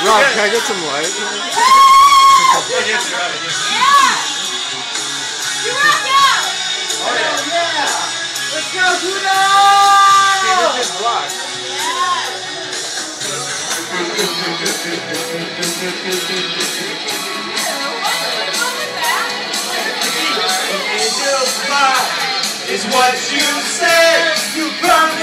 绕开就这么玩。 Let's go, Kudo! Is what you say. You come